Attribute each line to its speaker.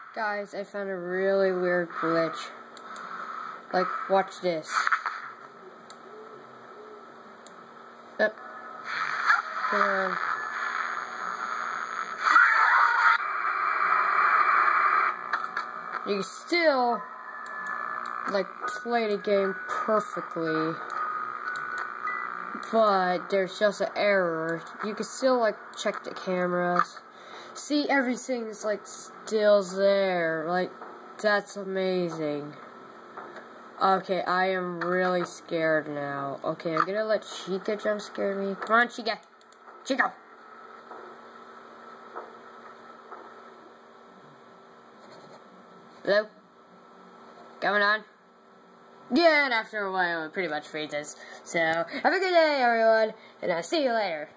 Speaker 1: Guys, I found a really weird glitch. Like, watch this. Yep. You can still, like, play the game perfectly. But there's just an error. You can still, like, check the cameras. See, everything's, like, still there. Like, that's amazing. Okay, I am really scared now. Okay, I'm gonna let Chica jump scare me. Come on, Chica. Chico. Hello? Going on? Yeah, and after a while, it pretty much freezes. So, have a good day, everyone, and I'll see you later.